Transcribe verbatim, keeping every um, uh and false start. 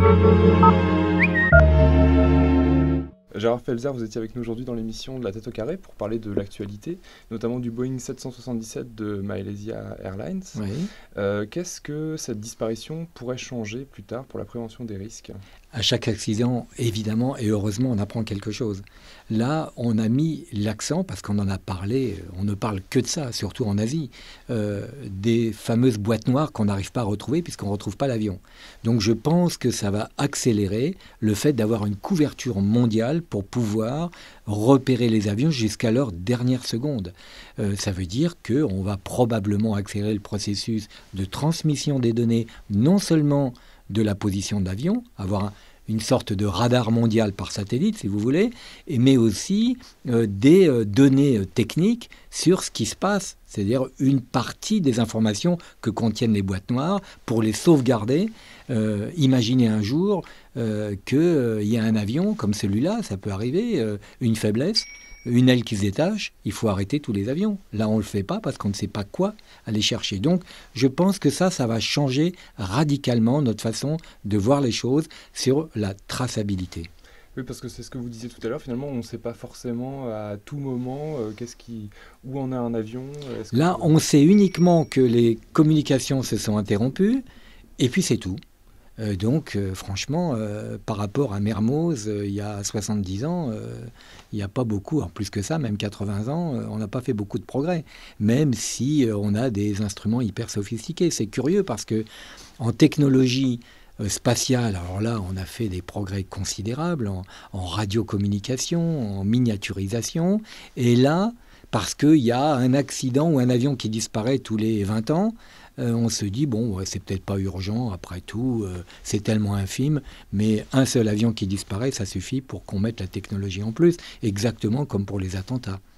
Gérard Felzer, vous étiez avec nous aujourd'hui dans l'émission de La Tête au Carré pour parler de l'actualité, notamment du Boeing sept cent soixante-dix-sept de Malaysia Airlines. Oui. Euh, qu'est-ce que cette disparition pourrait changer plus tard pour la prévention des risques ? À chaque accident, évidemment, et heureusement, on apprend quelque chose. Là, on a mis l'accent, parce qu'on en a parlé, on ne parle que de ça, surtout en Asie, euh, des fameuses boîtes noires qu'on n'arrive pas à retrouver puisqu'on ne retrouve pas l'avion. Donc je pense que ça va accélérer le fait d'avoir une couverture mondiale pour pouvoir repérer les avions jusqu'à leur dernière seconde. Euh, ça veut dire qu'on va probablement accélérer le processus de transmission des données, non seulement de la position de l'avion, avoir un, une sorte de radar mondial par satellite, si vous voulez, et, mais aussi euh, des euh, données euh, techniques sur ce qui se passe, c'est-à-dire une partie des informations que contiennent les boîtes noires pour les sauvegarder. Euh, imaginez un jour euh, qu'il euh, y a un avion comme celui-là, ça peut arriver, euh, une faiblesse, une aile qui se détache, il faut arrêter tous les avions. Là, on ne le fait pas parce qu'on ne sait pas quoi aller chercher. Donc, je pense que ça, ça va changer radicalement notre façon de voir les choses sur la traçabilité. Oui, parce que c'est ce que vous disiez tout à l'heure, finalement, on ne sait pas forcément à tout moment euh, qu'est-ce qui, où on a un avion. Est-ce que Là, on sait uniquement que les communications se sont interrompues, et puis c'est tout. Euh, donc, euh, franchement, euh, par rapport à Mermoz, euh, il y a soixante-dix ans, euh, il n'y a pas beaucoup, en plus que ça, même quatre-vingts ans, euh, on n'a pas fait beaucoup de progrès, même si euh, on a des instruments hyper sophistiqués. C'est curieux parce que en technologie euh, spatiale, alors là, on a fait des progrès considérables en, en radiocommunication, en miniaturisation, et là, parce qu'il y a un accident ou un avion qui disparaît tous les vingt ans, Euh, on se dit, bon, ouais, c'est peut-être pas urgent, après tout, euh, c'est tellement infime, mais un seul avion qui disparaît, ça suffit pour qu'on mette la technologie en plus, exactement comme pour les attentats.